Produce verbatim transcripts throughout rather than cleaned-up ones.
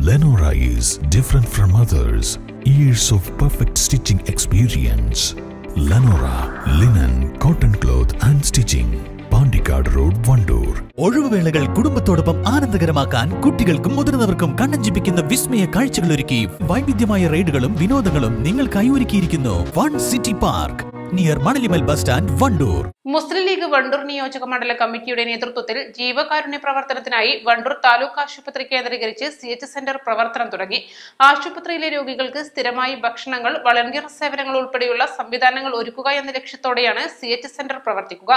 Lenora is different from others. Years of perfect stitching experience. Lenora linen, cotton cloth and stitching. Pandikkad road, Wandoor. ഒഴിവുവേളകൾ കുടുംബത്തോടൊപ്പം ആനന്ദകരമാക്കാൻ കുട്ടികൾക്കും മുതിർന്നവർക്കും കണ്ണഞ്ചിപ്പിക്കുന്ന വിസ്മയ കാഴ്ചകൾ ഒരുക്കി വൈവിധ്യമായ റൈഡുകളും വിനോദങ്ങളും നിങ്ങൾക്കായി ഒരുക്കിയിരിക്കുന്നു one city park near Manalimal bus stand, Wandoor. Muslim League Wandoor നിയോജക മണ്ഡല കമ്മിറ്റിയുടെ നേതൃത്വത്തിൽ ജീവകാരുണ്യ പ്രവർത്തനത്തിനായി വണ്ടൂർ താലൂക്ക് ആശുപത്രി കേന്ദ്രീകരിച്ച് സി എച്ച് സെന്റർ പ്രവർത്തനം തുടങ്ങി. ആശുപത്രിയിലെ രോഗികൾക്ക് സ്ഥിരമായി ഭക്ഷണങ്ങൾ, വളണ്ടിയർ സേവനങ്ങൾ ഉൾപ്പെടെയുള്ള സംവിധാനങ്ങൾ ഒരുക്കുക എന്ന ലക്ഷ്യത്തോടെയാണ് സി എച്ച് സെന്റർ പ്രവർത്തിക്കുക.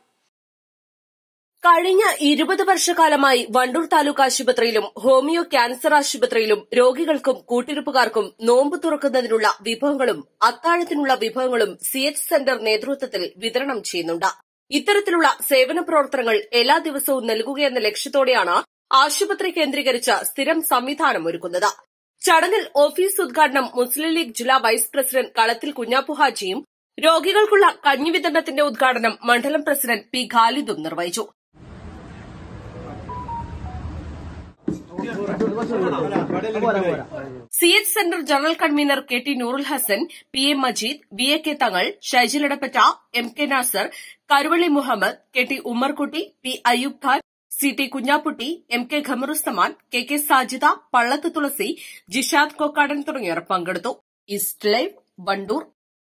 കഴിഞ്ഞ ഇരുപത് വർഷക്കാലമായി വണ്ടൂർ താലൂക്ക് ആശുപത്രിയിലും ഹോമിയോ ക്യാൻസർ ആശുപത്രിയിലും രോഗികൾക്കും കൂട്ടിരിപ്പുകാർക്കും നോമ്പ് തുറക്കുന്നതിനുള്ള വിഭവങ്ങളും അത്താഴത്തിനുള്ള വിഭവങ്ങളും സി എച്ച് സെന്റർ നേതൃത്വത്തിൽ വിതരണം ചെയ്യുന്നുണ്ട്. ഇത്തരത്തിലുള്ള സേവന പ്രവർത്തനങ്ങൾ എല്ലാ ദിവസവും നൽകുകയെന്ന ലക്ഷ്യത്തോടെയാണ് ആശുപത്രി കേന്ദ്രീകരിച്ച് സ്ഥിരം സംവിധാനം ഒരുക്കുന്നത്. ചടങ്ങിൽ ഓഫീസ് ഉദ്ഘാടനം മുസ്ലിം ലീഗ് ജില്ലാ വൈസ് പ്രസിഡന്റ് കളത്തിൽ കുഞ്ഞാപ്പു ഹാജിയും രോഗികൾക്കുള്ള കഞ്ഞി വിതരണത്തിന്റെ ഉദ്ഘാടനം മണ്ഡലം പ്രസിഡന്റ് പി ഖാലിദും നിർവഹിച്ചു. C H centre general convener K T Noorul Hasan, P M Majeed, V A K Thangal, ഷൈജിലടപ്പറ്റ, M K Nasar, Karuvally Muhammad, K T Ummerkutty, P Ayyub Khan, C T Kunhapputty, M K Khamaruzzaman, K K Sajida, Pallath Thulasi, Jishad Kokkadan തുടങ്ങിയവർ പങ്കെടുത്തു. East live, Wandoor.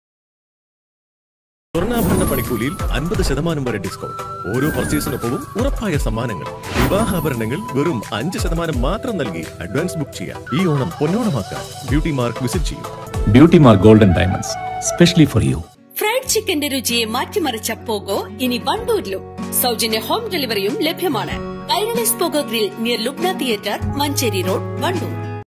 സ്വർണ്ണാഭരണ പണിക്കൂലിയിൽ അൻപത് ശതമാനം വരെ ഡിസ്കൗണ്ട്. ഓരോ പർച്ചേസിനൊപ്പവും ഉറപ്പായ സമ്മാനങ്ങൾ. വിവാഹാഭരണങ്ങൾ വെറും അഞ്ച് ശതമാനം മാത്രം നൽകി അഡ്വാൻസ് ബുക്ക് ചെയ്യാം. ഈ ഓണം പൊന്നോണമാക്കാൻ ബ്യൂട്ടി മാർക്ക് വിസിറ്റ് ചെയ്യും. Beauty mark golden diamonds, specially for you. Fried ചിക്കന്റെ രുചിയെ മാറ്റിമറിച്ച പോഗോ ഇനി വണ്ടൂരിലും. സൗജന്യ ഹോം ഡെലിവറിയും ലഭ്യമാണ്. Kairalis Pogo grill near Lubna theatre, Manjeri road, Wandoor.